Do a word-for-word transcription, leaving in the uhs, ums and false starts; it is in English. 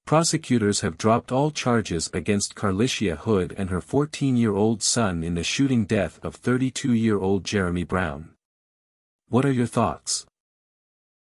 Prosecutors have dropped all charges against Carlicia Hood and her fourteen-year-old son in the shooting death of thirty-two-year-old Jeremy Brown. What are your thoughts?